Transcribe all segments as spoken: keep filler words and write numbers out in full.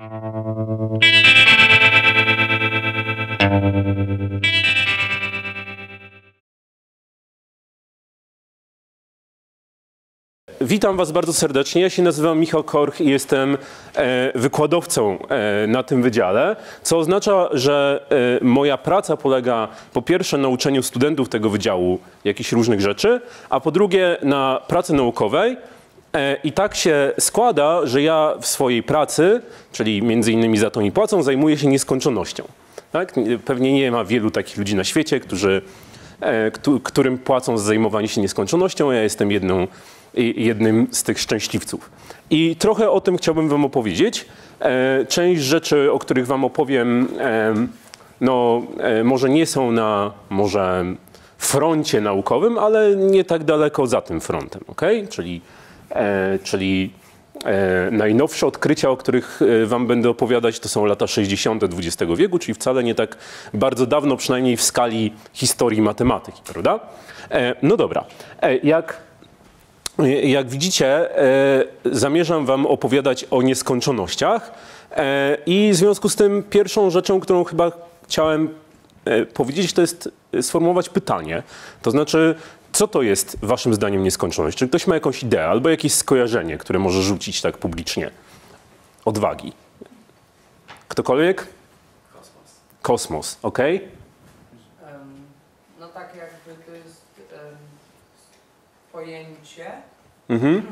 Witam Was bardzo serdecznie. Ja się nazywam Michał Korch i jestem e, wykładowcą e, na tym wydziale, co oznacza, że e, moja praca polega po pierwsze na uczeniu studentów tego wydziału jakichś różnych rzeczy, a po drugie na pracy naukowej. E, I tak się składa, że ja w swojej pracy, czyli między innymi za to mi płacą, zajmuję się nieskończonością. Tak? Pewnie nie ma wielu takich ludzi na świecie, którzy, e, którym płacą za zajmowanie się nieskończonością. Ja jestem jedną jednym z tych szczęśliwców. I trochę o tym chciałbym Wam opowiedzieć. E, część rzeczy, o których Wam opowiem, e, no, e, może nie są na może froncie naukowym, ale nie tak daleko za tym frontem, okay? Czyli, e, czyli e, najnowsze odkrycia, o których Wam będę opowiadać, to są lata sześćdziesiąte dwudziestego wieku, czyli wcale nie tak bardzo dawno, przynajmniej w skali historii matematyki, prawda? E, no dobra. E, jak Jak widzicie, e, zamierzam Wam opowiadać o nieskończonościach e, i w związku z tym pierwszą rzeczą, którą chyba chciałem e, powiedzieć, to jest sformułować pytanie. To znaczy, co to jest Waszym zdaniem nieskończoność? Czy ktoś ma jakąś ideę albo jakieś skojarzenie, które może rzucić tak publicznie? Odwagi. Ktokolwiek? Kosmos. Kosmos, okej? Okay. Um, no tak jakby to jest um, pojęcie, Mhm.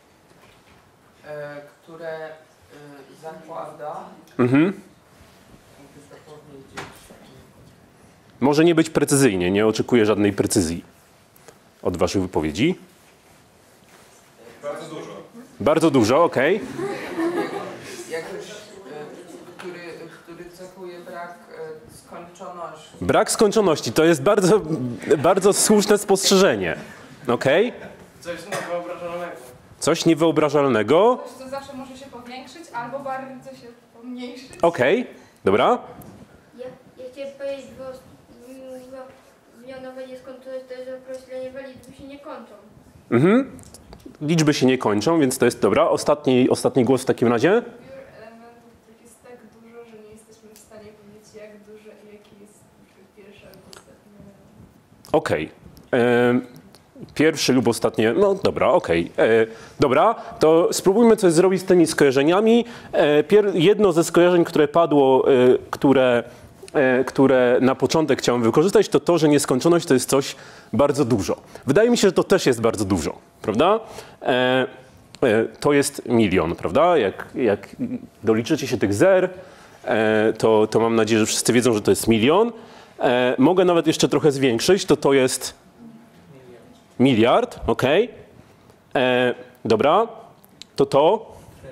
e, które e, zakłada, Mhm. jakby to powiedzieć, Może nie być precyzyjnie, nie oczekuję żadnej precyzji od Waszych wypowiedzi. Bardzo dużo. Bardzo dużo, okej. jakoś, e, który, który cechuje brak e, skończoności. Brak skończoności to jest bardzo, bardzo słuszne spostrzeżenie. Okej? Coś niewyobrażalnego. Coś niewyobrażalnego. Coś, co zawsze może się powiększyć, albo bardzo się pomniejszyć. Okej, dobra. Ja, ja chciałem powiedzieć, bo zmianowe nieskończoność to jest określenie, że liczby się nie kończą. Mhm. Liczby się nie kończą, więc to jest dobra. Ostatni, ostatni głos w takim razie. Zbiór elementów, których jest tak dużo, że nie jesteśmy w stanie powiedzieć, jak duże i jaki jest pierwszy albo ostatni element. Okej. E, Pierwszy lub ostatnie, no dobra, okej. E, Dobra, to spróbujmy coś zrobić z tymi skojarzeniami. E, pier, jedno ze skojarzeń, które padło, e, które, e, które na początek chciałem wykorzystać, to to, że nieskończoność to jest coś bardzo dużo. Wydaje mi się, że to też jest bardzo dużo, prawda? E, e, to jest milion, prawda? Jak, jak doliczycie się tych zer, e, to, to mam nadzieję, że wszyscy wiedzą, że to jest milion. E, mogę nawet jeszcze trochę zwiększyć, to to jest miliard, ok. E, dobra, to to?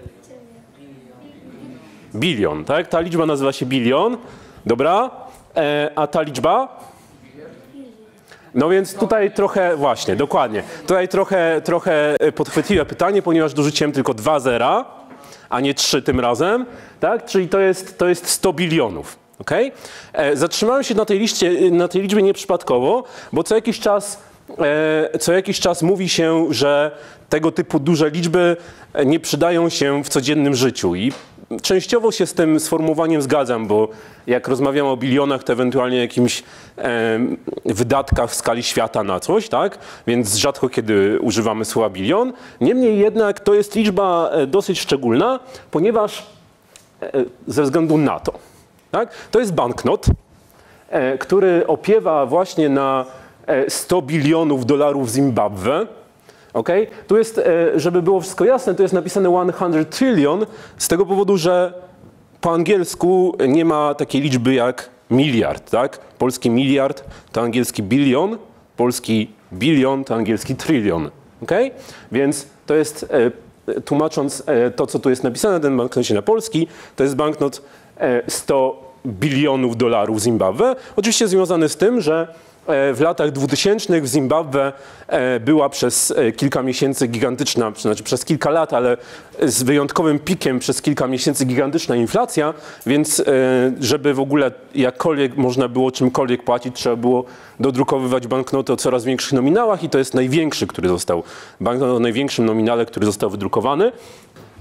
Bilion, tak? Ta liczba nazywa się bilion. Dobra, e, a ta liczba? No więc tutaj trochę, właśnie, dokładnie. Tutaj trochę, trochę podchwytliwe pytanie, ponieważ dorzuciłem tylko dwa zera, a nie trzy tym razem, tak? Czyli to jest, to jest sto bilionów. Okay? E, zatrzymałem się na tej, liście, na tej liczbie nieprzypadkowo, bo co jakiś czas Co jakiś czas mówi się, że tego typu duże liczby nie przydają się w codziennym życiu i częściowo się z tym sformułowaniem zgadzam, bo jak rozmawiam o bilionach, to ewentualnie jakimś e, wydatkach w skali świata na coś, tak? Więc rzadko kiedy używamy słowa bilion. Niemniej jednak to jest liczba dosyć szczególna, ponieważ e, ze względu na to, tak? To jest banknot, e, który opiewa właśnie na sto bilionów dolarów Zimbabwe. Okay? Tu jest, żeby było wszystko jasne, to jest napisane sto trillion z tego powodu, że po angielsku nie ma takiej liczby jak miliard. Tak? Polski miliard to angielski bilion, polski bilion to angielski trillion. Okay? Więc to jest, tłumacząc to, co tu jest napisane, ten banknocie na polski, to jest banknot sto bilionów dolarów Zimbabwe. Oczywiście związany z tym, że w latach dwutysięcznych w Zimbabwe była przez kilka miesięcy gigantyczna, znaczy przez kilka lat, ale z wyjątkowym pikiem przez kilka miesięcy gigantyczna inflacja, więc żeby w ogóle jakkolwiek można było czymkolwiek płacić, trzeba było dodrukowywać banknoty o coraz większych nominałach i to jest największy, który został, banknot o największym nominale, który został wydrukowany.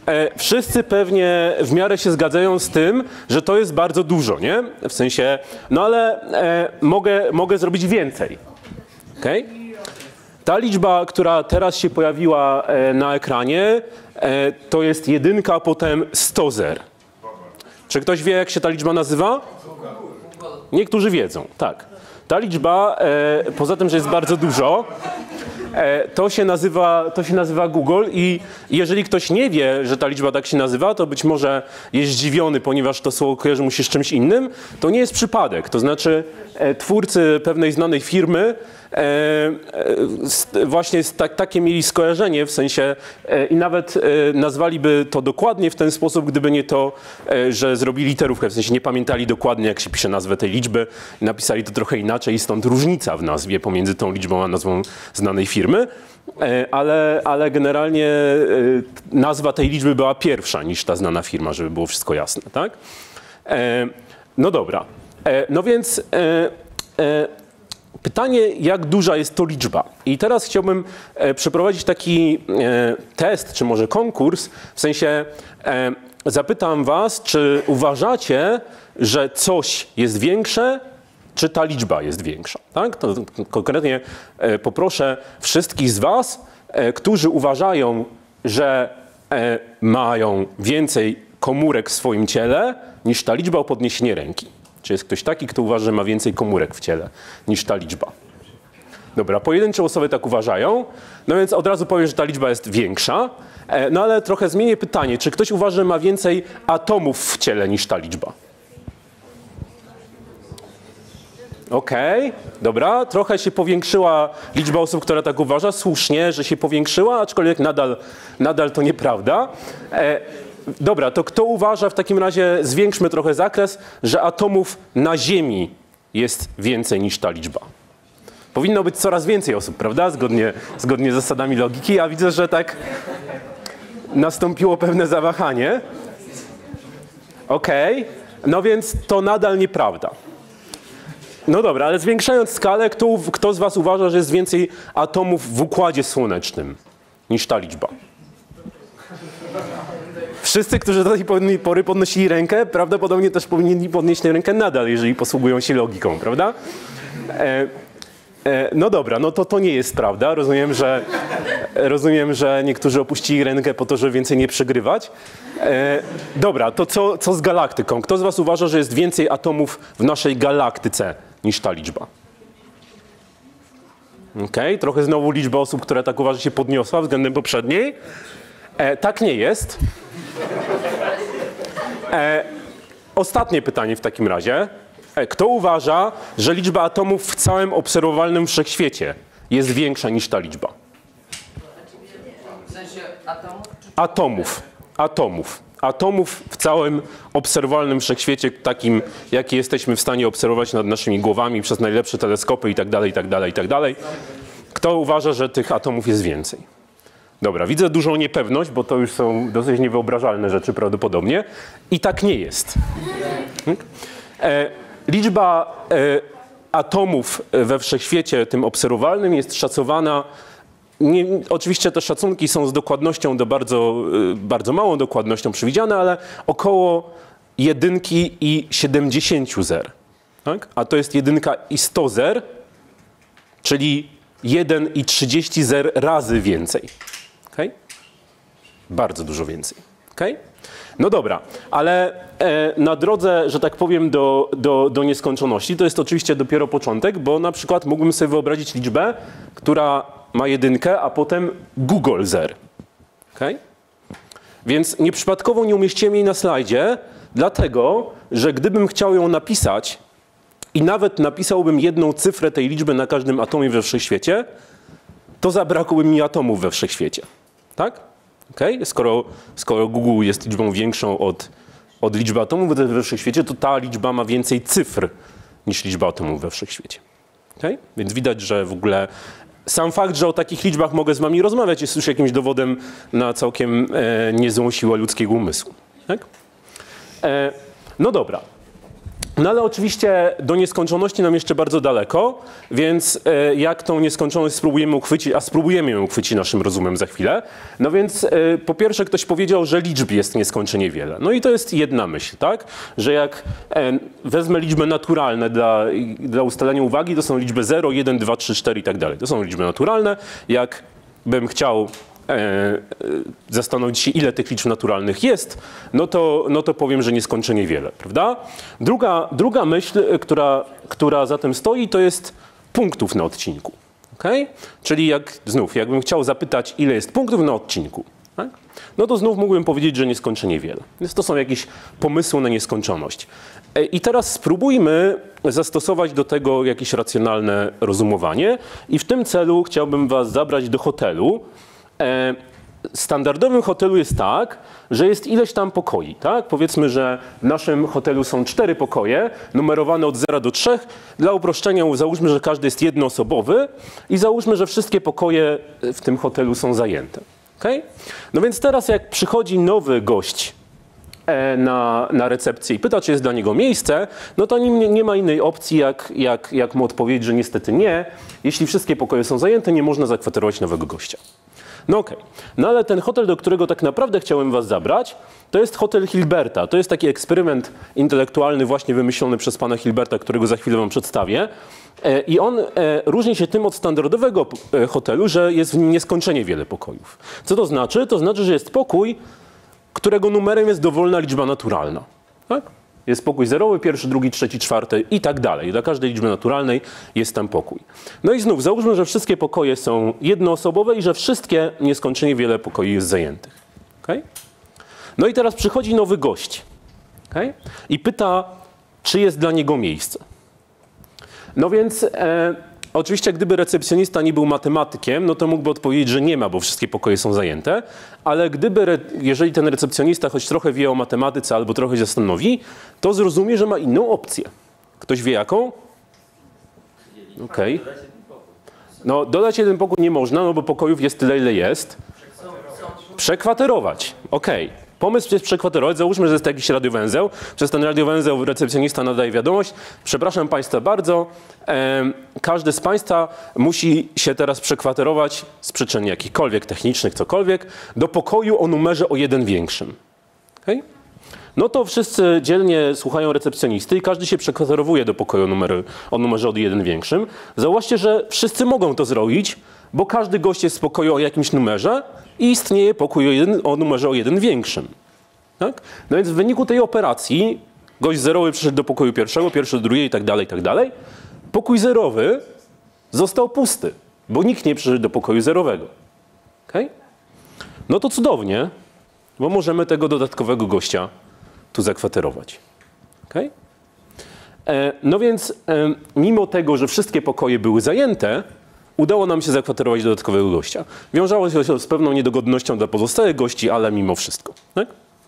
e, wszyscy pewnie w miarę się zgadzają z tym, że to jest bardzo dużo, nie? W sensie, no ale e, mogę, mogę zrobić więcej. Okay? Ta liczba, która teraz się pojawiła e, na ekranie, e, to jest jedynka, a potem sto zer. Czy ktoś wie, jak się ta liczba nazywa? Niektórzy wiedzą, tak. Ta liczba, e, poza tym, że jest bardzo dużo, e, to, się nazywa, to się nazywa Google i jeżeli ktoś nie wie, że ta liczba tak się nazywa, to być może jest zdziwiony, ponieważ to słowo kojarzy mu się z czymś innym. To nie jest przypadek, to znaczy e, twórcy pewnej znanej firmy E, e, właśnie tak, takie mieli skojarzenie, w sensie e, i nawet e, nazwaliby to dokładnie w ten sposób, gdyby nie to, e, że zrobili literówkę, w sensie nie pamiętali dokładnie, jak się pisze nazwę tej liczby i napisali to trochę inaczej i stąd różnica w nazwie pomiędzy tą liczbą a nazwą znanej firmy, e, ale, ale generalnie e, nazwa tej liczby była pierwsza niż ta znana firma, żeby było wszystko jasne, tak? E, no dobra, e, no więc e, e, pytanie, jak duża jest to liczba? I teraz chciałbym e, przeprowadzić taki e, test, czy może konkurs, w sensie e, zapytam was, czy uważacie, że coś jest większe, czy ta liczba jest większa? Tak? To konkretnie e, poproszę wszystkich z was, e, którzy uważają, że e, mają więcej komórek w swoim ciele, niż ta liczba, o podniesienie ręki. Czy jest ktoś taki, kto uważa, że ma więcej komórek w ciele niż ta liczba? Dobra, pojedyncze osoby tak uważają, no więc od razu powiem, że ta liczba jest większa. E, no ale trochę zmienię pytanie, czy ktoś uważa, że ma więcej atomów w ciele niż ta liczba? Okej, okay, dobra, trochę się powiększyła liczba osób, która tak uważa. Słusznie, że się powiększyła, aczkolwiek nadal, nadal to nieprawda. E, Dobra, to kto uważa, w takim razie zwiększmy trochę zakres, że atomów na Ziemi jest więcej niż ta liczba? Powinno być coraz więcej osób, prawda? Zgodnie, zgodnie z zasadami logiki, a widzę, że tak nastąpiło pewne zawahanie. Okej, okay. No więc to nadal nieprawda. No dobra, ale zwiększając skalę, kto, kto z was uważa, że jest więcej atomów w Układzie Słonecznym niż ta liczba? Wszyscy, którzy do tej pory podnosili rękę, prawdopodobnie też powinni podnieść tę rękę nadal, jeżeli posługują się logiką, prawda? E, e, no dobra, no to to nie jest prawda. Rozumiem, że, rozumiem, że niektórzy opuścili rękę po to, żeby więcej nie przegrywać. E, dobra, to co, co z galaktyką? Kto z was uważa, że jest więcej atomów w naszej galaktyce niż ta liczba? Okej, okay, trochę znowu liczba osób, która tak uważa, się podniosła względem poprzedniej. E, tak nie jest. E, ostatnie pytanie w takim razie. E, kto uważa, że liczba atomów w całym obserwowalnym wszechświecie jest większa niż ta liczba? W sensie atomów? Czy... Atomów. Atomów. Atomów w całym obserwowalnym wszechświecie, takim, jaki jesteśmy w stanie obserwować nad naszymi głowami przez najlepsze teleskopy i tak dalej, i tak dalej, i tak dalej. Kto uważa, że tych atomów jest więcej? Dobra, widzę dużą niepewność, bo to już są dosyć niewyobrażalne rzeczy prawdopodobnie. I tak nie jest. E, liczba e, atomów we wszechświecie tym obserwowalnym jest szacowana. Nie, oczywiście te szacunki są z dokładnością do bardzo, bardzo małą dokładnością przewidziane, ale około jedynki i siedemdziesięciu zer. Tak? A to jest jedynka i sto zer, czyli jeden i trzydzieści zer razy więcej. Okay? Bardzo dużo więcej. Okay? No dobra, ale e, na drodze, że tak powiem, do, do, do nieskończoności, to jest oczywiście dopiero początek, bo na przykład mógłbym sobie wyobrazić liczbę, która ma jedynkę, a potem Google zer. Okay? Więc nieprzypadkowo nie umieściłem jej na slajdzie, dlatego, że gdybym chciał ją napisać i nawet napisałbym jedną cyfrę tej liczby na każdym atomie we wszechświecie, to zabrakłoby mi atomów we wszechświecie. Tak? Okay? Skoro, skoro Google jest liczbą większą od, od liczby atomów we wszechświecie, to ta liczba ma więcej cyfr niż liczba atomów we wszechświecie. Okay? Więc widać, że w ogóle sam fakt, że o takich liczbach mogę z wami rozmawiać, jest już jakimś dowodem na całkiem e, niezłą siłę ludzkiego umysłu. Tak? E, no dobra. No ale oczywiście do nieskończoności nam jeszcze bardzo daleko, więc e, jak tą nieskończoność spróbujemy uchwycić, a spróbujemy ją uchwycić naszym rozumem za chwilę, no więc e, po pierwsze ktoś powiedział, że liczb jest nieskończenie wiele. No i to jest jedna myśl, tak? Że jak e, wezmę liczby naturalne dla, dla ustalenia uwagi, to są liczby zero, jeden, dwa, trzy, cztery i tak dalej. To są liczby naturalne. Jak bym chciał zastanowić się, ile tych liczb naturalnych jest, no to, no to powiem, że nieskończenie wiele, prawda? Druga, druga myśl, która, która za tym stoi, to jest punktów na odcinku. Okay? Czyli jak znów, jakbym chciał zapytać, ile jest punktów na odcinku, tak? No to znów mógłbym powiedzieć, że nieskończenie wiele. Więc to są jakieś pomysły na nieskończoność. I teraz spróbujmy zastosować do tego jakieś racjonalne rozumowanie i w tym celu chciałbym was zabrać do hotelu. W standardowym hotelu jest tak, że jest ileś tam pokoi, tak? Powiedzmy, że w naszym hotelu są cztery pokoje, numerowane od zera do trzech. Dla uproszczenia załóżmy, że każdy jest jednoosobowy i załóżmy, że wszystkie pokoje w tym hotelu są zajęte. Okay? No więc teraz jak przychodzi nowy gość na, na recepcję i pyta, czy jest dla niego miejsce, no to nie, nie ma innej opcji, jak, jak, jak mu odpowiedzieć, że niestety nie. Jeśli wszystkie pokoje są zajęte, nie można zakwaterować nowego gościa. No okej, okay. No ale ten hotel, do którego tak naprawdę chciałem was zabrać, to jest hotel Hilberta. To jest taki eksperyment intelektualny właśnie wymyślony przez pana Hilberta, którego za chwilę wam przedstawię. I on różni się tym od standardowego hotelu, że jest w nim nieskończenie wiele pokojów. Co to znaczy? To znaczy, że jest pokój, którego numerem jest dowolna liczba naturalna. Tak? Jest pokój zerowy, pierwszy, drugi, trzeci, czwarty i tak dalej. Dla każdej liczby naturalnej jest tam pokój. No i znów załóżmy, że wszystkie pokoje są jednoosobowe i że wszystkie nieskończenie wiele pokoi jest zajętych. Okay? No i teraz przychodzi nowy gość, okay? I pyta, czy jest dla niego miejsce. No więc e, oczywiście gdyby recepcjonista nie był matematykiem, no to mógłby odpowiedzieć, że nie ma, bo wszystkie pokoje są zajęte, ale gdyby, jeżeli ten recepcjonista choć trochę wie o matematyce albo trochę się zastanowi, to zrozumie, że ma inną opcję. Ktoś wie jaką? Okej. Okay. No dodać jeden pokój nie można, no bo pokojów jest tyle, ile jest. Przekwaterować. Okej. Okay. Pomysł jest przekwaterować. Załóżmy, że jest jakiś radiowęzeł. Przez ten radiowęzeł recepcjonista nadaje wiadomość. Przepraszam państwa bardzo. E, każdy z państwa musi się teraz przekwaterować z przyczyn jakichkolwiek technicznych, cokolwiek, do pokoju o numerze o jeden większym. Okay? No to wszyscy dzielnie słuchają recepcjonisty i każdy się przekwaterowuje do pokoju o, numer, o numerze o jeden większym. Zauważcie, że wszyscy mogą to zrobić, bo każdy gość jest w pokoju o jakimś numerze i istnieje pokój o, jeden, o numerze o jeden większym. Tak? No więc w wyniku tej operacji gość zerowy przyszedł do pokoju pierwszego, pierwszy do drugiego i tak dalej, i tak dalej. Pokój zerowy został pusty, bo nikt nie przyszedł do pokoju zerowego. Okay? No to cudownie, bo możemy tego dodatkowego gościa tu zakwaterować. Okay? E, no więc e, mimo tego, że wszystkie pokoje były zajęte, udało nam się zakwaterować dodatkowego gościa. Wiązało się z pewną niedogodnością dla pozostałych gości, ale mimo wszystko. Tak?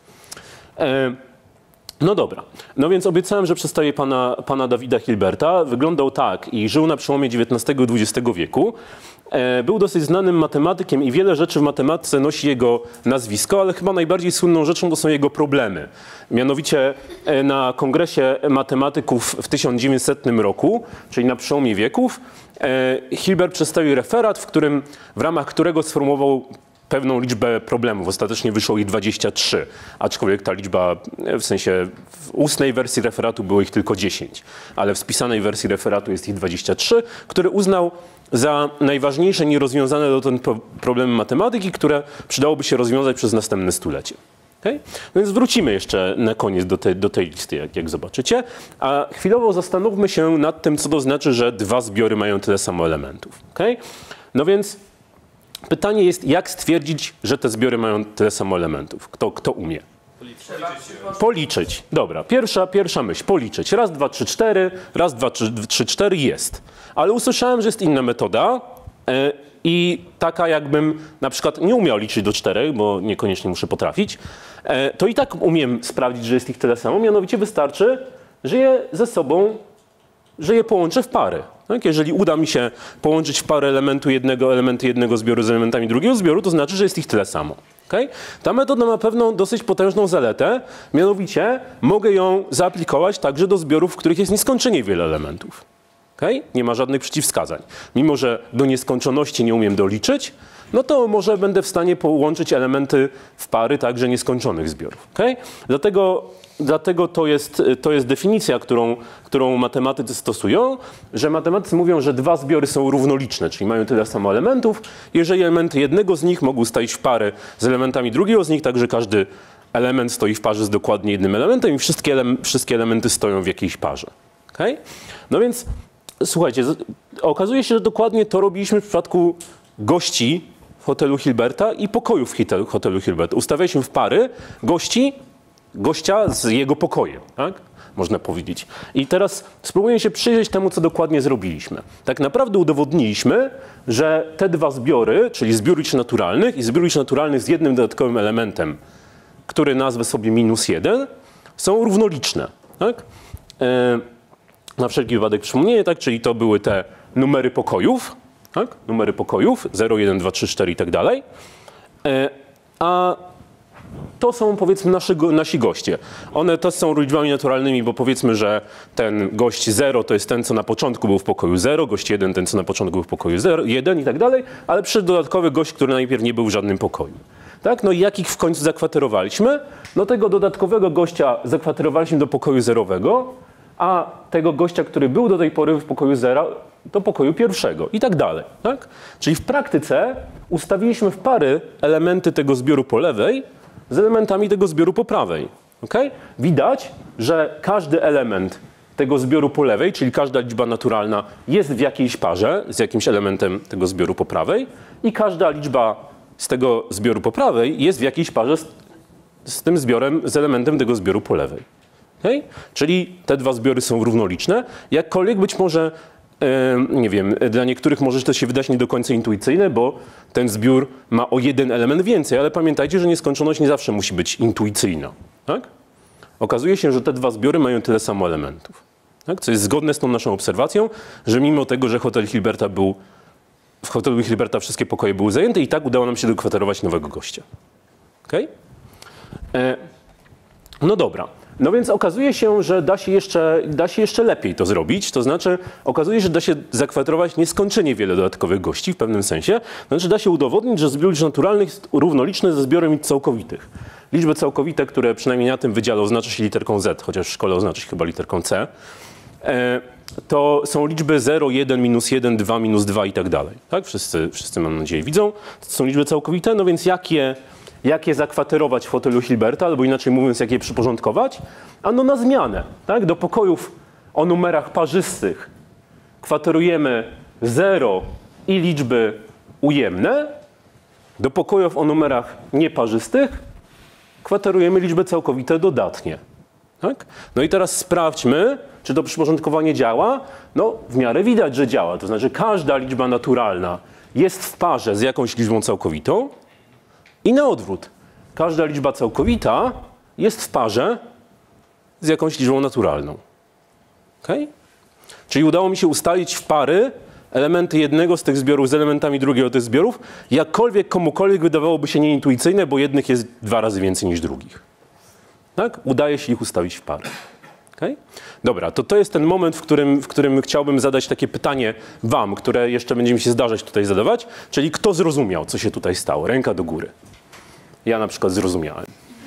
E, no dobra. No więc obiecałem, że przedstawię pana, pana Dawida Hilberta. Wyglądał tak i żył na przełomie dziewiętnastego i dwudziestego wieku. E, był dosyć znanym matematykiem i wiele rzeczy w matematyce nosi jego nazwisko, ale chyba najbardziej słynną rzeczą to są jego problemy. Mianowicie e, na Kongresie Matematyków w tysiąc dziewięćsetnym roku, czyli na przełomie wieków, e, Hilbert przedstawił referat, w którym, w ramach którego sformułował pewną liczbę problemów. Ostatecznie wyszło ich dwadzieścia trzy, aczkolwiek ta liczba, w sensie w ustnej wersji referatu było ich tylko dziesięć, ale w spisanej wersji referatu jest ich dwadzieścia trzy, który uznał za najważniejsze nierozwiązane dotąd problemy matematyki, które przydałoby się rozwiązać przez następne stulecie. Okay? Więc wrócimy jeszcze na koniec do, te, do tej listy, jak, jak zobaczycie, a chwilowo zastanówmy się nad tym, co to znaczy, że dwa zbiory mają tyle samo elementów. Okay? No więc pytanie jest, jak stwierdzić, że te zbiory mają tyle samo elementów? Kto, kto umie? Policzyć. Policzyć. Dobra, pierwsza, pierwsza myśl. Policzyć. Raz, dwa, trzy, cztery. Raz, dwa, trzy, trzy, cztery jest. Ale usłyszałem, że jest inna metoda yy, i taka jakbym na przykład nie umiał liczyć do czterech, bo niekoniecznie muszę potrafić, yy, to i tak umiem sprawdzić, że jest ich tyle samo. Mianowicie wystarczy, że je ze sobą, że je połączę w pary. Tak? Jeżeli uda mi się połączyć w parę elementu jednego, elementy jednego zbioru z elementami drugiego zbioru, to znaczy, że jest ich tyle samo. Okay? Ta metoda ma pewną dosyć potężną zaletę, mianowicie mogę ją zaaplikować także do zbiorów, w których jest nieskończenie wiele elementów. Okay? Nie ma żadnych przeciwwskazań. Mimo że do nieskończoności nie umiem doliczyć, no to może będę w stanie połączyć elementy w pary także nieskończonych zbiorów. Okay? Dlatego, dlatego to jest, to jest definicja, którą, którą matematycy stosują, że matematycy mówią, że dwa zbiory są równoliczne, czyli mają tyle samo elementów. Jeżeli elementy jednego z nich mogą stać w parze z elementami drugiego z nich, także każdy element stoi w parze z dokładnie jednym elementem i wszystkie, ele wszystkie elementy stoją w jakiejś parze. Okay? No więc słuchajcie, okazuje się, że dokładnie to robiliśmy w przypadku gości w hotelu Hilberta i pokojów w hotelu Hilberta. Ustawialiśmy w pary gości, gościa z jego pokojem, tak? Można powiedzieć. I teraz spróbuję się przyjrzeć temu, co dokładnie zrobiliśmy. Tak naprawdę udowodniliśmy, że te dwa zbiory, czyli zbiór liczb naturalnych i zbiór liczb naturalnych z jednym dodatkowym elementem, który nazwę sobie minus jeden, są równoliczne. Tak? E Na wszelki wypadek przypomnienie, tak? Czyli to były te numery pokojów, tak? Numery pokojów zero, jeden, dwa, trzy, cztery i tak dalej. E, a to są powiedzmy nasi, nasi goście. One też są liczbami naturalnymi, bo powiedzmy, że ten gość zero to jest ten, co na początku był w pokoju zero, gość jeden ten, co na początku był w pokoju zero, jeden i tak dalej, ale przyszedł dodatkowy gość, który najpierw nie był w żadnym pokoju. Tak? No i jakich w końcu zakwaterowaliśmy? No tego dodatkowego gościa zakwaterowaliśmy do pokoju zerowego, a tego gościa, który był do tej pory w pokoju zera, do pokoju pierwszego i tak dalej. Tak? Czyli w praktyce ustawiliśmy w pary elementy tego zbioru po lewej z elementami tego zbioru po prawej. Okay? Widać, że każdy element tego zbioru po lewej, czyli każda liczba naturalna jest w jakiejś parze z jakimś elementem tego zbioru po prawej i każda liczba z tego zbioru po prawej jest w jakiejś parze z, z tym zbiorem, z elementem tego zbioru po lewej. Okay? Czyli te dwa zbiory są równoliczne. Jakkolwiek być może, e, nie wiem, dla niektórych może to się wydać nie do końca intuicyjne, bo ten zbiór ma o jeden element więcej, ale pamiętajcie, że nieskończoność nie zawsze musi być intuicyjna. Tak? Okazuje się, że te dwa zbiory mają tyle samo elementów. Tak? Co jest zgodne z tą naszą obserwacją, że mimo tego, że hotel Hilberta był, w hotelu Hilberta wszystkie pokoje były zajęte i tak udało nam się dokwaterować nowego gościa. Okay? E, no dobra. No więc okazuje się, że da się, jeszcze, da się jeszcze lepiej to zrobić, to znaczy okazuje się, że da się zakwaterować nieskończenie wiele dodatkowych gości w pewnym sensie, to znaczy da się udowodnić, że zbiór liczb naturalnych jest równoliczny ze zbiorem liczb całkowitych. Liczby całkowite, które przynajmniej na tym wydziale oznacza się literką Z, chociaż w szkole oznacza się chyba literką C, to są liczby zero, jeden, minus jeden, dwa, minus dwa i tak dalej. Tak? Wszyscy, wszyscy mam nadzieję widzą, to są liczby całkowite, no więc jakie Jak je zakwaterować w hotelu Hilberta, albo inaczej mówiąc, jak je przyporządkować? Ano na zmianę. Tak? Do pokojów o numerach parzystych kwaterujemy zero i liczby ujemne. Do pokojów o numerach nieparzystych kwaterujemy liczby całkowite dodatnie. Tak? No i teraz sprawdźmy, czy to przyporządkowanie działa. No w miarę widać, że działa. To znaczy każda liczba naturalna jest w parze z jakąś liczbą całkowitą. I na odwrót. Każda liczba całkowita jest w parze z jakąś liczbą naturalną. Okay? Czyli udało mi się ustalić w pary elementy jednego z tych zbiorów z elementami drugiego z tych zbiorów, jakkolwiek komukolwiek wydawałoby się nieintuicyjne, bo jednych jest dwa razy więcej niż drugich. Tak? Udaje się ich ustawić w pary. Okay? Dobra, to to jest ten moment, w którym, w którym chciałbym zadać takie pytanie wam, które jeszcze będzie mi się zdarzać tutaj zadawać, czyli kto zrozumiał, co się tutaj stało? Ręka do góry. Ja na przykład zrozumiałem.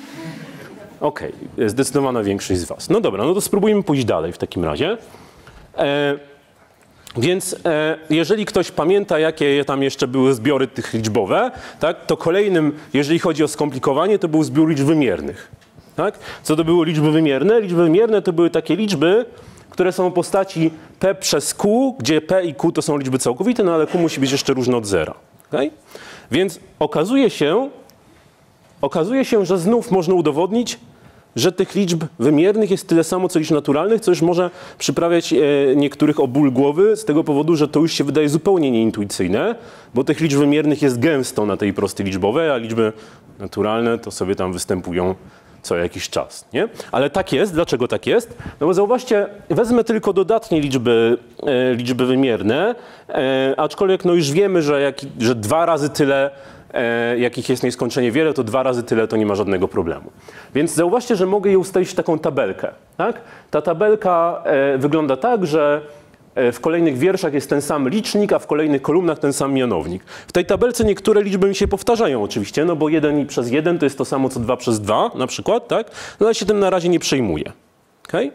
Okej, okay, zdecydowana większość z was. No dobra, no to spróbujmy pójść dalej w takim razie. E, więc e, jeżeli ktoś pamięta, jakie tam jeszcze były zbiory tych liczbowe, tak, to kolejnym, jeżeli chodzi o skomplikowanie, to był zbiór liczb wymiernych. Tak? Co to były liczby wymierne? Liczby wymierne to były takie liczby, które są w postaci p przez q, gdzie p i q to są liczby całkowite, no ale q musi być jeszcze różne od zera. Okay? Więc okazuje się, okazuje się, że znów można udowodnić, że tych liczb wymiernych jest tyle samo, co liczb naturalnych, co już może przyprawiać e, niektórych o ból głowy z tego powodu, że to już się wydaje zupełnie nieintuicyjne, bo tych liczb wymiernych jest gęsto na tej prostej liczbowej, a liczby naturalne to sobie tam występują co jakiś czas, nie? Ale tak jest. Dlaczego tak jest? No bo zauważcie, wezmę tylko dodatnie liczby, e, liczby wymierne, e, aczkolwiek no już wiemy, że, jak, że dwa razy tyle e, jakich jest nieskończenie wiele, to dwa razy tyle to nie ma żadnego problemu. Więc zauważcie, że mogę je ustawić w taką tabelkę. Tak? Ta tabelka e, wygląda tak, że w kolejnych wierszach jest ten sam licznik, a w kolejnych kolumnach ten sam mianownik. W tej tabelce niektóre liczby mi się powtarzają oczywiście, no bo jeden przez jeden to jest to samo co dwa przez dwa na przykład, tak? No ale się tym na razie nie przejmuję. Okay?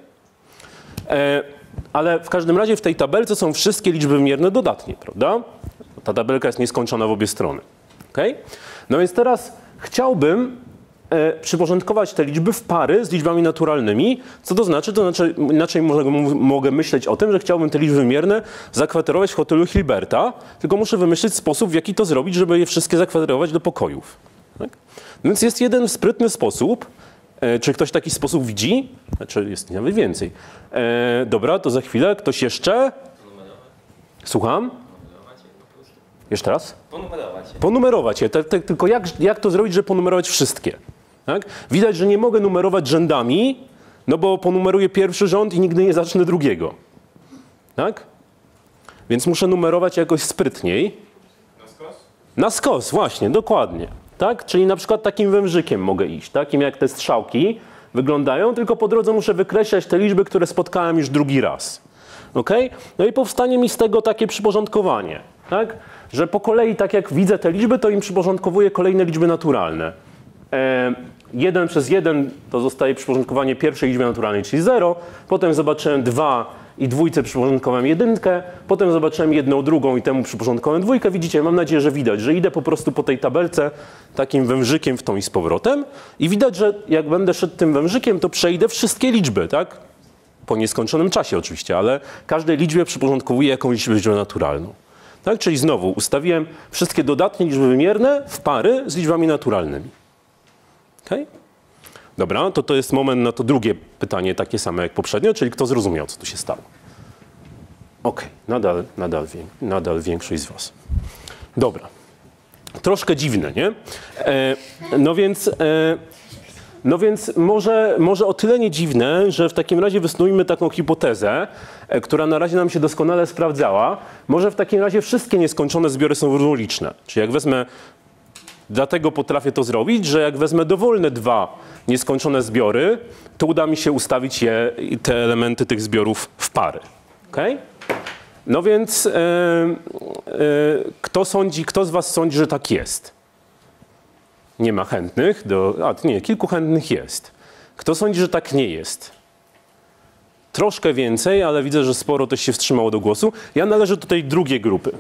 E, ale w każdym razie w tej tabelce są wszystkie liczby wymierne dodatnie, prawda? Ta tabelka jest nieskończona w obie strony. Okay? No więc teraz chciałbym e, przyporządkować te liczby w pary z liczbami naturalnymi. Co to znaczy? To znaczy inaczej mogę, mogę myśleć o tym, że chciałbym te liczby wymierne zakwaterować w hotelu Hilberta, tylko muszę wymyślić sposób, w jaki to zrobić, żeby je wszystkie zakwaterować do pokojów. Tak? Więc jest jeden sprytny sposób. E, czy ktoś taki sposób widzi? Znaczy jest nawet więcej. E, dobra, to za chwilę. Ktoś jeszcze? Słucham? Jeszcze raz? Ponumerować je. Ponumerować je. Te, te, tylko jak, jak to zrobić, żeby ponumerować wszystkie? Tak? Widać, że nie mogę numerować rzędami, no bo ponumeruję pierwszy rząd i nigdy nie zacznę drugiego. Tak? Więc muszę numerować jakoś sprytniej. Na skos? Na skos, właśnie, dokładnie. Tak? Czyli na przykład takim wężykiem mogę iść, takim jak te strzałki wyglądają, tylko po drodze muszę wykreślać te liczby, które spotkałem już drugi raz. Okay? No i powstanie mi z tego takie przyporządkowanie. Tak? Że po kolei, tak jak widzę te liczby, to im przyporządkowuję kolejne liczby naturalne. E, jeden przez jeden to zostaje przyporządkowanie pierwszej liczby naturalnej, czyli zero. Potem zobaczyłem dwa i dwójce przyporządkowałem jedynkę. Potem zobaczyłem jedną, drugą i temu przyporządkowałem dwójkę. Widzicie, mam nadzieję, że widać, że idę po prostu po tej tabelce takim wężykiem w tą i z powrotem. I widać, że jak będę szedł tym wężykiem, to przejdę wszystkie liczby, tak? Po nieskończonym czasie oczywiście, ale każdej liczbie przyporządkowuję jakąś liczbę naturalną. Tak? Czyli znowu ustawiłem wszystkie dodatnie liczby wymierne w pary z liczbami naturalnymi. Okay? Dobra, to to jest moment na to drugie pytanie, takie same jak poprzednio, czyli kto zrozumiał, co tu się stało. Ok, nadal, nadal, nadal większość z was. Dobra. Troszkę dziwne, nie? E, no więc... E, No więc może, może o tyle nie dziwne, że w takim razie wysnujmy taką hipotezę, e, która na razie nam się doskonale sprawdzała. Może w takim razie wszystkie nieskończone zbiory są równoliczne. Czyli jak wezmę, dlatego potrafię to zrobić, że jak wezmę dowolne dwa nieskończone zbiory, to uda mi się ustawić je, te elementy tych zbiorów w pary. Okay? No więc e, e, kto sądzi, kto z was sądzi, że tak jest? Nie ma chętnych, do, a nie, kilku chętnych jest. Kto sądzi, że tak nie jest? Troszkę więcej, ale widzę, że sporo też się wstrzymało do głosu. Ja należę do tej drugiej grupy.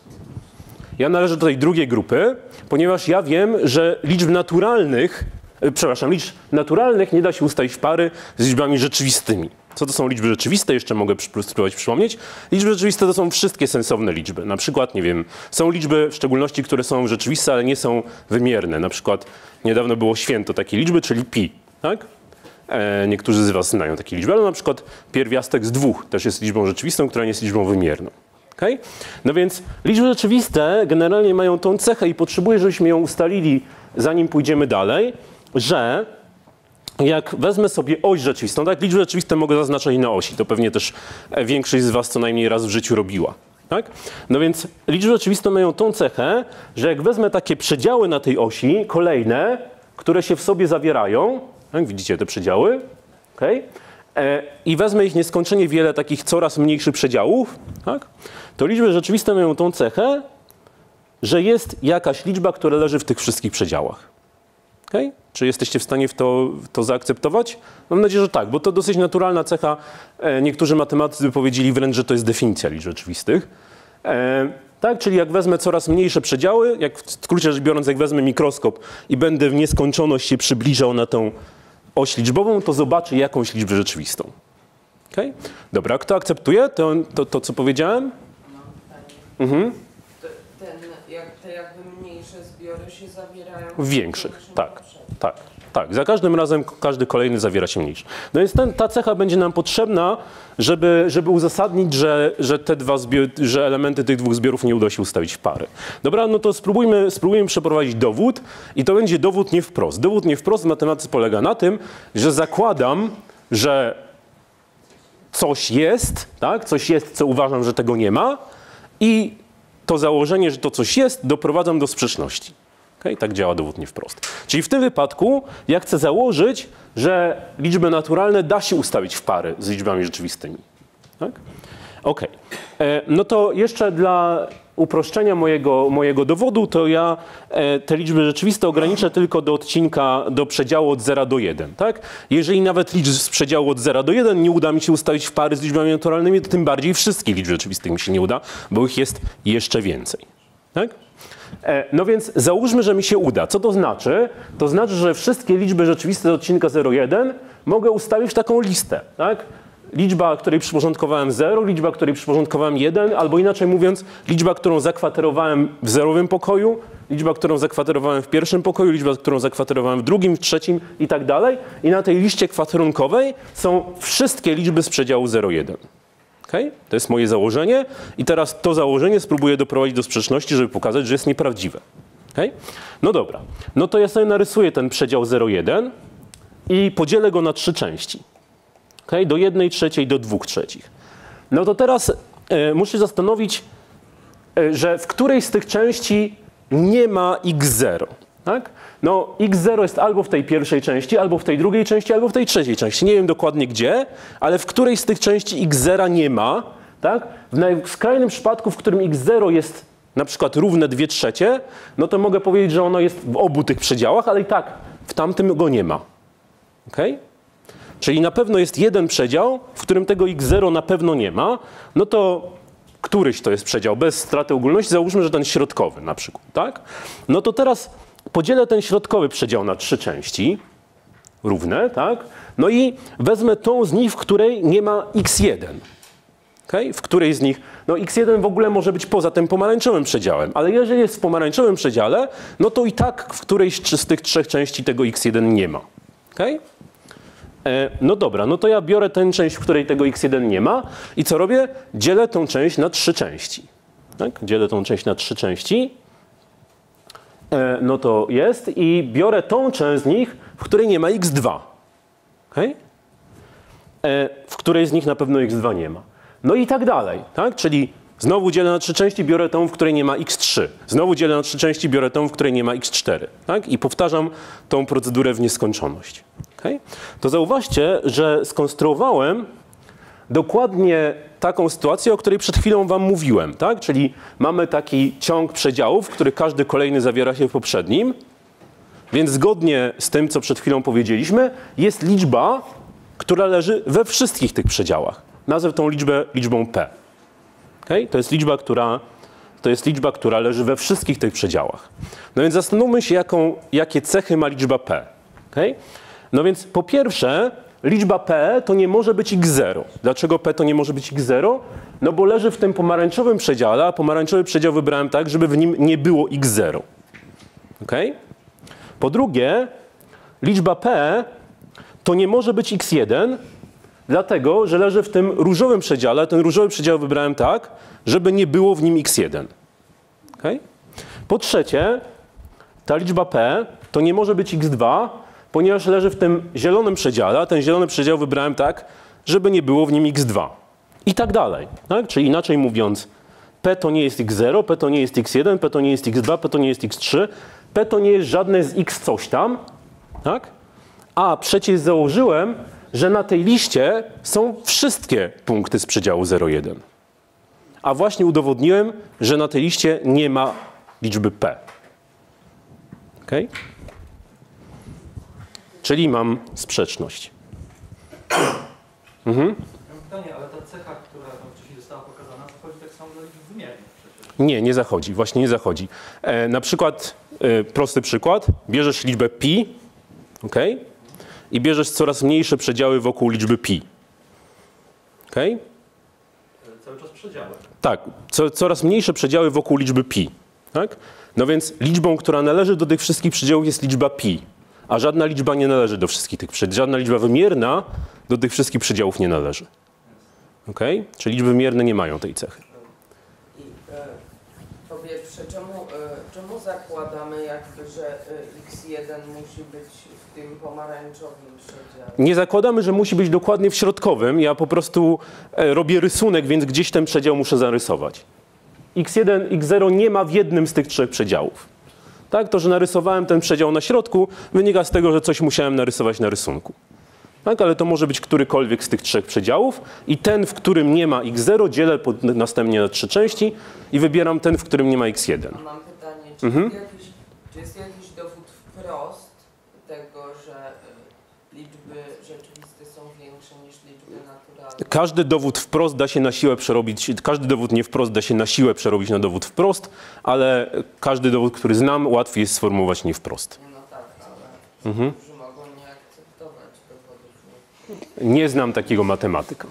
Ja należę do tej drugiej grupy, ponieważ ja wiem, że liczb naturalnych, e, przepraszam, liczb naturalnych nie da się ustawić w pary z liczbami rzeczywistymi. Co to są liczby rzeczywiste? Jeszcze mogę spróbować przypomnieć. Liczby rzeczywiste to są wszystkie sensowne liczby. Na przykład, nie wiem, są liczby w szczególności, które są rzeczywiste, ale nie są wymierne. Na przykład niedawno było święto takiej liczby, czyli pi. Tak? E, niektórzy z was znają takie liczby, ale na przykład pierwiastek z dwóch też jest liczbą rzeczywistą, która nie jest liczbą wymierną. Okay? No więc liczby rzeczywiste generalnie mają tą cechę i potrzebuję, żebyśmy ją ustalili, zanim pójdziemy dalej, że jak wezmę sobie oś rzeczywistą, tak, liczby rzeczywiste mogę zaznaczać na osi, to pewnie też większość z was co najmniej raz w życiu robiła. Tak? No więc liczby rzeczywiste mają tą cechę, że jak wezmę takie przedziały na tej osi, kolejne, które się w sobie zawierają, tak, widzicie te przedziały, okay? e, i wezmę ich nieskończenie wiele takich coraz mniejszych przedziałów, tak? To liczby rzeczywiste mają tą cechę, że jest jakaś liczba, która leży w tych wszystkich przedziałach. Okay? Czy jesteście w stanie w to, w to zaakceptować? Mam nadzieję, że tak, bo to dosyć naturalna cecha. E, niektórzy matematycy by powiedzieli wręcz, że to jest definicja liczb rzeczywistych. E, tak, czyli jak wezmę coraz mniejsze przedziały, jak w skrócie rzecz biorąc, jak wezmę mikroskop i będę w nieskończoność się przybliżał na tą oś liczbową, to zobaczę jakąś liczbę rzeczywistą. Okay? Dobra, kto akceptuje to, to, to co powiedziałem? No, tak. Mhm. Te, ten, jak, te jakby mniejsze zbiory się zawierają W większych, tak, tak, tak. Za każdym razem każdy kolejny zawiera się mniejszy. No więc ten, ta cecha będzie nam potrzebna, żeby, żeby uzasadnić, że, że te dwa zbiory, że elementy tych dwóch zbiorów nie uda się ustawić w pary. Dobra, no to spróbujmy, spróbujmy przeprowadzić dowód i to będzie dowód nie wprost. Dowód nie wprost w matematyce polega na tym, że zakładam, że coś jest, tak, coś jest, co uważam, że tego nie ma i to założenie, że to coś jest, doprowadzam do sprzeczności. Okay? Tak działa dowód nie wprost. Czyli w tym wypadku ja chcę założyć, że liczby naturalne da się ustawić w pary z liczbami rzeczywistymi. Tak? OK. No to jeszcze dla uproszczenia mojego, mojego dowodu, to ja e, te liczby rzeczywiste ograniczę tylko do odcinka, do przedziału od zera do jeden. Tak? Jeżeli nawet liczb z przedziału od zera do jeden nie uda mi się ustawić w pary z liczbami naturalnymi, to tym bardziej wszystkich liczb rzeczywistych mi się nie uda, bo ich jest jeszcze więcej. Tak? E, no więc załóżmy, że mi się uda. Co to znaczy? To znaczy, że wszystkie liczby rzeczywiste z odcinka zero jeden mogę ustawić w taką listę. Tak? Liczba, której przyporządkowałem zero, liczba, której przyporządkowałem jeden, albo inaczej mówiąc, liczba, którą zakwaterowałem w zerowym pokoju, liczba, którą zakwaterowałem w pierwszym pokoju, liczba, którą zakwaterowałem w drugim, w trzecim i tak dalej. I na tej liście kwaterunkowej są wszystkie liczby z przedziału zero jeden. Okay? To jest moje założenie i teraz to założenie spróbuję doprowadzić do sprzeczności, żeby pokazać, że jest nieprawdziwe. Okay? No dobra, no to ja sobie narysuję ten przedział zero jeden i podzielę go na trzy części. Okay? Do jednej trzeciej, do dwóch trzecich. No to teraz e, muszę się zastanowić, e, że w której z tych części nie ma x zero. Tak? No x zero jest albo w tej pierwszej części, albo w tej drugiej części, albo w tej trzeciej części. Nie wiem dokładnie gdzie, ale w której z tych części x zero nie ma. Tak? W najskrajnym przypadku, w którym x zero jest na przykład równe dwie trzecie, no to mogę powiedzieć, że ono jest w obu tych przedziałach, ale i tak w tamtym go nie ma. Okay? Czyli na pewno jest jeden przedział, w którym tego x zero na pewno nie ma, no to któryś to jest przedział bez straty ogólności, załóżmy, że ten środkowy na przykład, tak? No to teraz podzielę ten środkowy przedział na trzy części równe, tak? No i wezmę tą z nich, w której nie ma x jeden. Okay? W której z nich, no x jeden w ogóle może być poza tym pomarańczowym przedziałem, ale jeżeli jest w pomarańczowym przedziale, no to i tak w którejś z tych trzech części tego x jeden nie ma. Okay? No dobra, no to ja biorę tę część, w której tego x jeden nie ma i co robię? Dzielę tą część na trzy części. Tak? Dzielę tą część na trzy części. No to jest i biorę tą część z nich, w której nie ma x dwa. Okay? W której z nich na pewno x dwa nie ma. No i tak dalej. Tak? Czyli znowu dzielę na trzy części, biorę tą, w której nie ma x trzy. Znowu dzielę na trzy części, biorę tą, w której nie ma x cztery. Tak? I powtarzam tą procedurę w nieskończoność. Okay? To zauważcie, że skonstruowałem dokładnie taką sytuację, o której przed chwilą wam mówiłem. Tak? Czyli mamy taki ciąg przedziałów, w których każdy kolejny zawiera się w poprzednim. Więc zgodnie z tym, co przed chwilą powiedzieliśmy, jest liczba, która leży we wszystkich tych przedziałach. Nazwę tą liczbę liczbą p. Okay? To jest liczba, która, to jest liczba, która leży we wszystkich tych przedziałach. No więc zastanówmy się, jaką, jakie cechy ma liczba p. Okay? No więc po pierwsze, liczba p to nie może być x zero. Dlaczego p to nie może być x zero? No bo leży w tym pomarańczowym przedziale, a pomarańczowy przedział wybrałem tak, żeby w nim nie było x zero. Okay? Po drugie, liczba p to nie może być x jeden, dlatego że leży w tym różowym przedziale. Ten różowy przedział wybrałem tak, żeby nie było w nim x jeden. Okay? Po trzecie, ta liczba p to nie może być x dwa, ponieważ leży w tym zielonym przedziale, a ten zielony przedział wybrałem tak, żeby nie było w nim x dwa. I tak dalej. Tak? Czyli inaczej mówiąc, p to nie jest x zero, p to nie jest x jeden, p to nie jest x dwa, p to nie jest x trzy, p to nie jest żadne z x coś tam. Tak? A przecież założyłem, że na tej liście są wszystkie punkty z przedziału zero jeden. A właśnie udowodniłem, że na tej liście nie ma liczby p. Okay? Czyli mam sprzeczność. Mhm. Mam pytanie, ale ta cecha, która tam wcześniej została pokazana, zachodzi tak samo dla liczb wymiernych przecież. Nie, nie zachodzi. Właśnie nie zachodzi. E, na przykład, e, prosty przykład, bierzesz liczbę pi, okay? I bierzesz coraz mniejsze przedziały wokół liczby pi. Okay? Cały czas przedziały. Tak, co, coraz mniejsze przedziały wokół liczby pi. Tak? No więc liczbą, która należy do tych wszystkich przedziałów jest liczba pi. A żadna liczba nie należy do wszystkich tych przedziałów. Żadna liczba wymierna do tych wszystkich przedziałów nie należy. Okay? Czyli liczby wymierne nie mają tej cechy. I e, po pierwsze, czemu, e, czemu zakładamy jakby, że e, x jeden musi być w tym pomarańczowym przedziale? Nie zakładamy, że musi być dokładnie w środkowym. Ja po prostu e, robię rysunek, więc gdzieś ten przedział muszę zarysować. x jeden, x zero nie ma w jednym z tych trzech przedziałów. Tak? To, że narysowałem ten przedział na środku, wynika z tego, że coś musiałem narysować na rysunku. Tak? Ale to może być którykolwiek z tych trzech przedziałów i ten, w którym nie ma iks zero, dzielę pod, następnie na trzy części i wybieram ten, w którym nie ma iks jeden. Mam pytanie, czy, Mhm. jest, jakiś, czy jest jakiś dowód wprost tego, że y, liczby rzeczywiste są większe niż liczby naturalne? Każdy dowód wprost da się na siłę przerobić, każdy dowód nie wprost da się na siłę przerobić na dowód wprost, ale każdy dowód, który znam, łatwiej jest sformułować nie wprost. No tak, ale Mhm. którzy mogą nie akceptować dowodów. Nie? Nie znam takiego matematyka.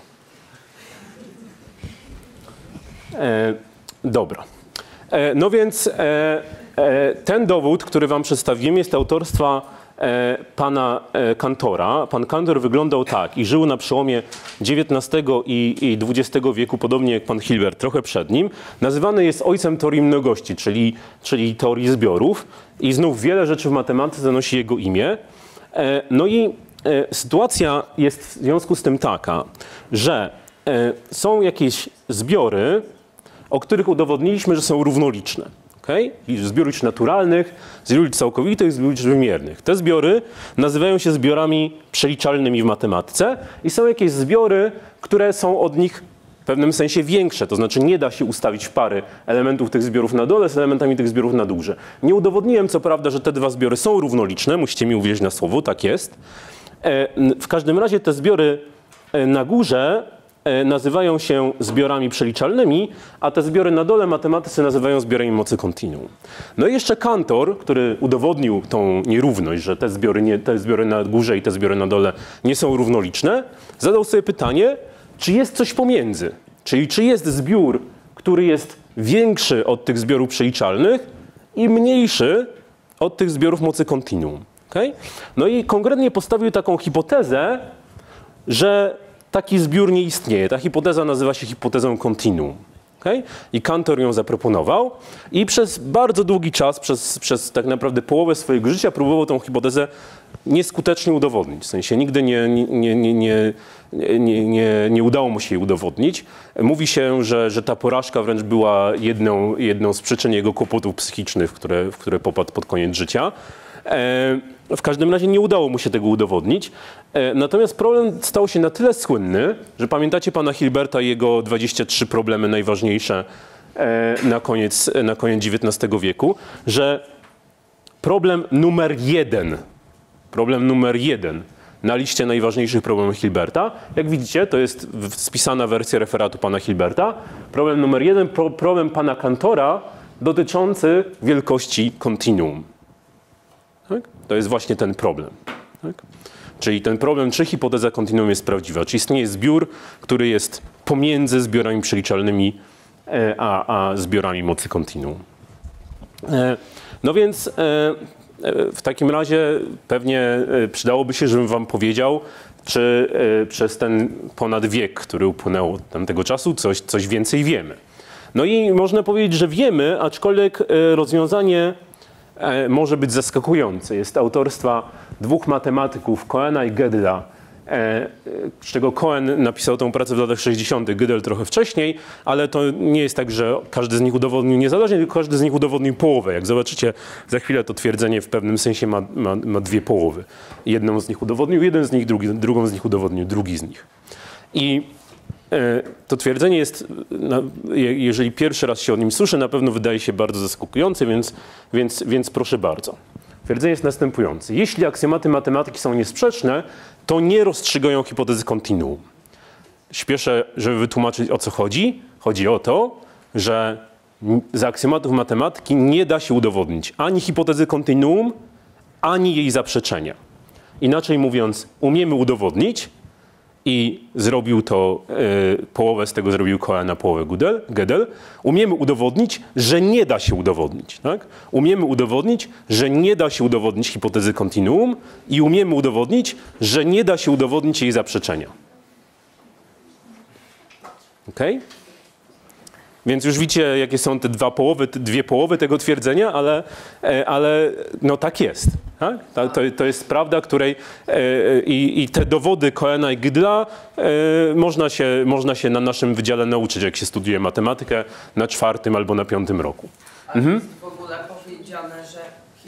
E, dobra. E, no więc e, e, ten dowód, który wam przedstawiłem, jest autorstwa e, pana e, Cantora. Pan Cantor wyglądał tak i żył na przełomie dziewiętnastego i, i dwudziestego wieku, podobnie jak pan Hilbert, trochę przed nim. Nazywany jest ojcem teorii mnogości, czyli, czyli teorii zbiorów. I znów wiele rzeczy w matematyce nosi jego imię. E, no i e, sytuacja jest w związku z tym taka, że e, są jakieś zbiory, o których udowodniliśmy, że są równoliczne. Okay? Zbiór liczb naturalnych, zbiór liczb całkowitych, zbiór liczb wymiernych. Te zbiory nazywają się zbiorami przeliczalnymi w matematyce i są jakieś zbiory, które są od nich w pewnym sensie większe, to znaczy nie da się ustawić pary elementów tych zbiorów na dole z elementami tych zbiorów na górze. Nie udowodniłem co prawda, że te dwa zbiory są równoliczne, musicie mi uwierzyć na słowo, tak jest. W każdym razie te zbiory na górze nazywają się zbiorami przeliczalnymi, a te zbiory na dole matematycy nazywają zbiorami mocy kontinuum. No i jeszcze Cantor, który udowodnił tą nierówność, że te zbiory, nie, te zbiory na górze i te zbiory na dole nie są równoliczne, zadał sobie pytanie, czy jest coś pomiędzy. Czyli czy jest zbiór, który jest większy od tych zbiorów przeliczalnych i mniejszy od tych zbiorów mocy kontinuum. Okay? No i konkretnie postawił taką hipotezę, że taki zbiór nie istnieje. Ta hipoteza nazywa się hipotezą kontinuum. Okay? I Cantor ją zaproponował i przez bardzo długi czas, przez, przez tak naprawdę połowę swojego życia próbował tą hipotezę nieskutecznie udowodnić. W sensie nigdy nie, nie, nie, nie, nie, nie, nie udało mu się jej udowodnić. Mówi się, że, że ta porażka wręcz była jedną, jedną z przyczyn jego kłopotów psychicznych, w które, w które popadł pod koniec życia. W każdym razie nie udało mu się tego udowodnić. Natomiast problem stał się na tyle słynny, że pamiętacie pana Hilberta i jego dwadzieścia trzy problemy najważniejsze na koniec, na koniec dziewiętnastego wieku, że problem numer jeden, problem numer jeden na liście najważniejszych problemów Hilberta, jak widzicie, to jest spisana wersja referatu pana Hilberta. Problem numer jeden, pro, problem pana Cantora dotyczący wielkości kontinuum. Tak? To jest właśnie ten problem. Tak? Czyli ten problem, czy hipoteza kontinuum jest prawdziwa, czy istnieje zbiór, który jest pomiędzy zbiorami przeliczalnymi a, a zbiorami mocy kontinuum. No więc w takim razie pewnie przydałoby się, żebym wam powiedział, czy przez ten ponad wiek, który upłynął od tamtego czasu, coś, coś więcej wiemy. No i można powiedzieć, że wiemy, aczkolwiek rozwiązanie może być zaskakujące. Jest autorstwa dwóch matematyków, Cohena i Gödela, z czego Cohen napisał tę pracę w latach sześćdziesiątych, Gödel trochę wcześniej, ale to nie jest tak, że każdy z nich udowodnił niezależnie, tylko każdy z nich udowodnił połowę. Jak zobaczycie za chwilę, to twierdzenie w pewnym sensie ma, ma, ma dwie połowy. Jedną z nich udowodnił jeden z nich, drugi, drugą z nich udowodnił drugi z nich. I to twierdzenie jest, jeżeli pierwszy raz się o nim słyszy, na pewno wydaje się bardzo zaskakujące, więc, więc, więc proszę bardzo. Twierdzenie jest następujące. Jeśli aksjomaty matematyki są niesprzeczne, to nie rozstrzygają hipotezy kontinuum. Śpieszę, żeby wytłumaczyć, o co chodzi. Chodzi o to, że z aksjomatów matematyki nie da się udowodnić ani hipotezy kontinuum, ani jej zaprzeczenia. Inaczej mówiąc, umiemy udowodnić, i zrobił to, y, połowę z tego zrobił Cohen, a połowę Gödel, Gödel. Umiemy udowodnić, że nie da się udowodnić. Tak? Umiemy udowodnić, że nie da się udowodnić hipotezy kontinuum i umiemy udowodnić, że nie da się udowodnić jej zaprzeczenia. Okay? Więc już widzicie, jakie są te dwa połowy, te dwie połowy tego twierdzenia, ale, ale no tak jest. Tak? To, to jest prawda, której i, i te dowody Cohena i Gödela można się, można się na naszym wydziale nauczyć, jak się studiuje matematykę na czwartym albo na piątym roku. Ale mhm. jest w ogóle powiedziane, że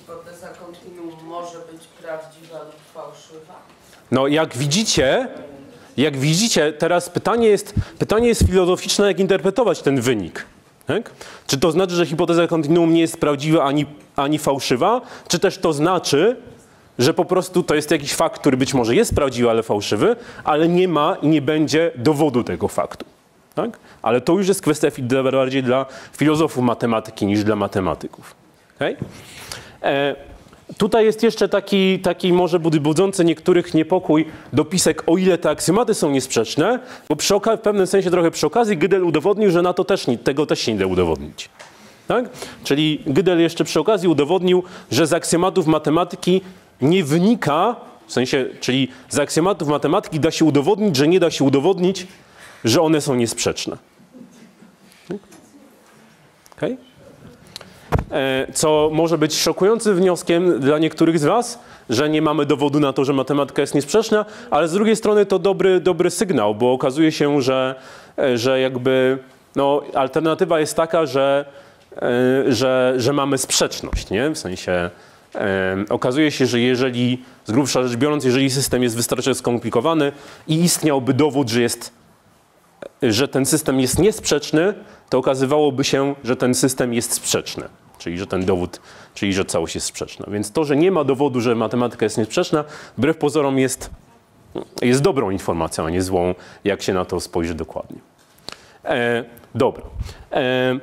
hipoteza kontinuum może być prawdziwa lub fałszywa? No jak widzicie, jak widzicie, teraz pytanie jest, pytanie jest filozoficzne, jak interpretować ten wynik. Tak? Czy to znaczy, że hipoteza kontinuum nie jest prawdziwa ani, ani fałszywa, czy też to znaczy, że po prostu to jest jakiś fakt, który być może jest prawdziwy, ale fałszywy, ale nie ma i nie będzie dowodu tego faktu. Tak? Ale to już jest kwestia bardziej dla filozofów matematyki niż dla matematyków. Okay? E, tutaj jest jeszcze taki, taki może budzący niektórych niepokój dopisek, o ile te aksjomaty są niesprzeczne, bo przy oka- w pewnym sensie trochę przy okazji Gödel udowodnił, że na to też nie, tego też się nie da udowodnić. Tak? Czyli Gödel jeszcze przy okazji udowodnił, że z aksjomatów matematyki nie wynika, w sensie, czyli z aksjomatów matematyki da się udowodnić, że nie da się udowodnić, że one są niesprzeczne. Okay? E, co może być szokującym wnioskiem dla niektórych z was, że nie mamy dowodu na to, że matematyka jest niesprzeczna, ale z drugiej strony to dobry, dobry sygnał, bo okazuje się, że, że jakby no, alternatywa jest taka, że, że, że mamy sprzeczność, nie? W sensie e, okazuje się, że jeżeli, z grubsza rzecz biorąc, jeżeli system jest wystarczająco skomplikowany i istniałby dowód, że jest że ten system jest niesprzeczny, to okazywałoby się, że ten system jest sprzeczny. Czyli że ten dowód, czyli że całość jest sprzeczna. Więc to, że nie ma dowodu, że matematyka jest niesprzeczna, wbrew pozorom jest, jest dobrą informacją, a nie złą, jak się na to spojrzy dokładnie. E, dobra. E,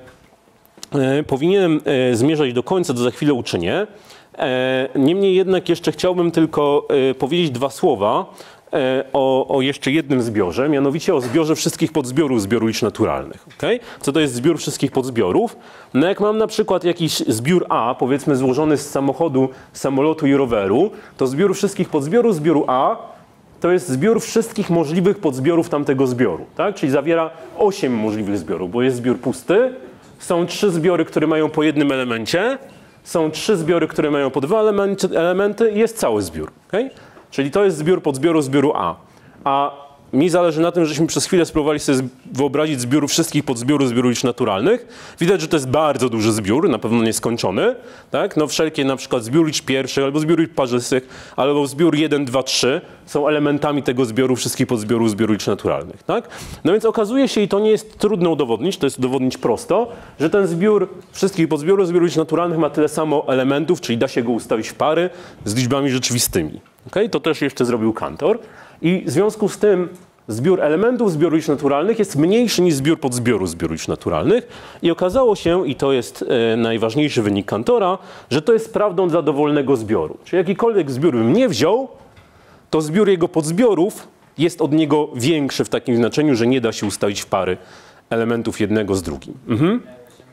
e, powinienem e, zmierzać do końca, to za chwilę uczynię. E, niemniej jednak jeszcze chciałbym tylko e, powiedzieć dwa słowa O, o jeszcze jednym zbiorze, mianowicie o zbiorze wszystkich podzbiorów zbioru liczb naturalnych. Okay? Co to jest zbiór wszystkich podzbiorów? No jak mam na przykład jakiś zbiór A, powiedzmy złożony z samochodu, samolotu i roweru, to zbiór wszystkich podzbiorów zbioru A to jest zbiór wszystkich możliwych podzbiorów tamtego zbioru. Tak? Czyli zawiera osiem możliwych zbiorów, bo jest zbiór pusty, są trzy zbiory, które mają po jednym elemencie, są trzy zbiory, które mają po dwa elementy, elementy i jest cały zbiór. Okay? Czyli to jest zbiór podzbioru zbioru A. A mi zależy na tym, żeśmy przez chwilę spróbowali sobie wyobrazić zbiór wszystkich podzbiorów zbioru liczb naturalnych. Widać, że to jest bardzo duży zbiór, na pewno nieskończony. Tak? No wszelkie na przykład zbiór liczb pierwszych, albo zbiór liczb parzystych, albo zbiór jeden, dwa, trzy są elementami tego zbioru wszystkich podzbiorów zbioru liczb naturalnych. Tak? No więc okazuje się, i to nie jest trudno udowodnić, to jest udowodnić prosto, że ten zbiór wszystkich podzbiorów zbioru liczb naturalnych ma tyle samo elementów, czyli da się go ustawić w pary z liczbami rzeczywistymi. Okay? To też jeszcze zrobił Cantor. I w związku z tym zbiór elementów zbioru liczb naturalnych jest mniejszy niż zbiór podzbioru zbioru liczb naturalnych. I okazało się, i to jest e, najważniejszy wynik Cantora, że to jest prawdą dla dowolnego zbioru. Czyli jakikolwiek zbiór bym nie wziął, to zbiór jego podzbiorów jest od niego większy w takim znaczeniu, że nie da się ustawić w pary elementów jednego z drugim. Mhm.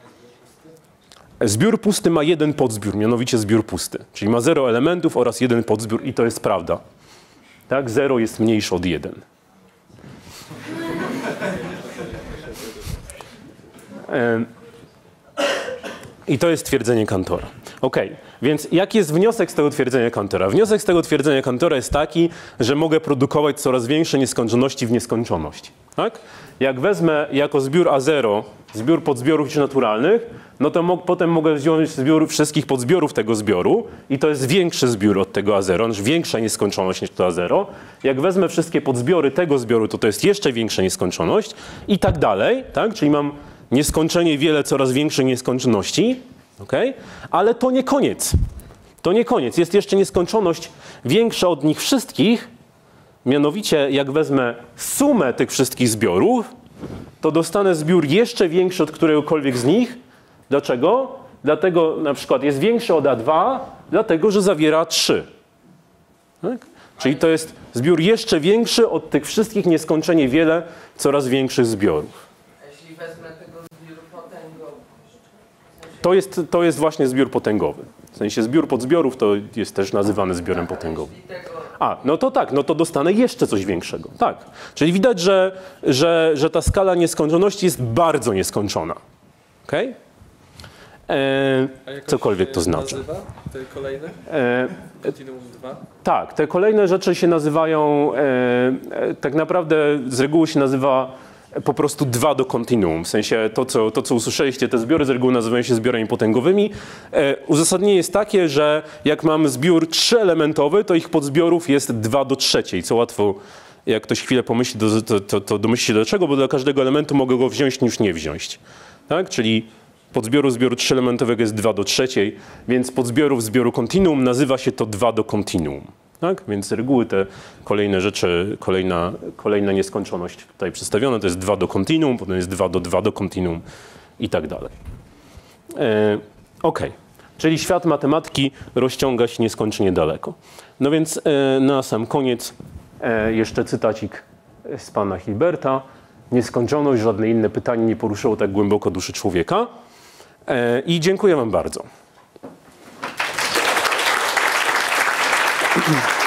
Zbiór pusty ma jeden podzbiór, mianowicie zbiór pusty. Czyli ma zero elementów oraz jeden podzbiór i to jest prawda. Tak, zero jest mniejsze od jeden. I to jest twierdzenie Cantora. Ok, więc jaki jest wniosek z tego twierdzenia Cantora? Wniosek z tego twierdzenia Cantora jest taki, że mogę produkować coraz większe nieskończoności w nieskończoność. Tak? Jak wezmę jako zbiór A zero zbiór podzbiorów liczb naturalnych, no to mo potem mogę wziąć zbiór wszystkich podzbiorów tego zbioru i to jest większy zbiór od tego A zero, znaczy większa nieskończoność niż to A zero. Jak wezmę wszystkie podzbiory tego zbioru, to to jest jeszcze większa nieskończoność i tak dalej, tak? Czyli mam nieskończenie wiele coraz większej nieskończoności, okay? Ale to nie koniec. To nie koniec. Jest jeszcze nieskończoność większa od nich wszystkich, mianowicie jak wezmę sumę tych wszystkich zbiorów, to dostanę zbiór jeszcze większy od któregokolwiek z nich. Dlaczego? Dlatego na przykład jest większy od A dwa, dlatego że zawiera trzy. Tak? Czyli to jest zbiór jeszcze większy od tych wszystkich nieskończenie wiele coraz większych zbiorów. A jeśli wezmę tego zbioru potęgowy? To jest, to jest właśnie zbiór potęgowy. W sensie zbiór podzbiorów to jest też nazywany zbiorem potęgowym. A, no to tak, no to dostanę jeszcze coś większego. Tak. Czyli widać, że, że, że ta skala nieskończoności jest bardzo nieskończona. Okej? Okay? Cokolwiek to znaczy. Nazywa te kolejne? E, Continuum dwa? tak, te kolejne rzeczy się nazywają, e, e, tak naprawdę z reguły się nazywa po prostu dwa do kontinuum. W sensie to, co, to, co usłyszeliście, te zbiory z reguły nazywają się zbiorami potęgowymi. E, uzasadnienie jest takie, że jak mamy zbiór trzyelementowy, to ich podzbiorów jest dwa do trzeciej, co łatwo, jak ktoś chwilę pomyśli, to, to, to, to domyśli się dlaczego, bo dla każdego elementu mogę go wziąć niż nie wziąć. Tak? Czyli podzbioru zbioru trzyelementowego jest dwa do trzeciej, więc podzbiorów zbioru kontinuum nazywa się to dwa do kontinuum. Tak? Więc z reguły te kolejne rzeczy, kolejna, kolejna nieskończoność tutaj przedstawiona, to jest dwa do kontinuum, potem jest dwa do dwa do kontinuum i tak dalej. E, ok, czyli świat matematyki rozciąga się nieskończenie daleko. No więc e, na sam koniec e, jeszcze cytacik z pana Hilberta. Nieskończoność, żadne inne pytanie nie poruszyło tak głęboko duszy człowieka. E, I dziękuję wam bardzo.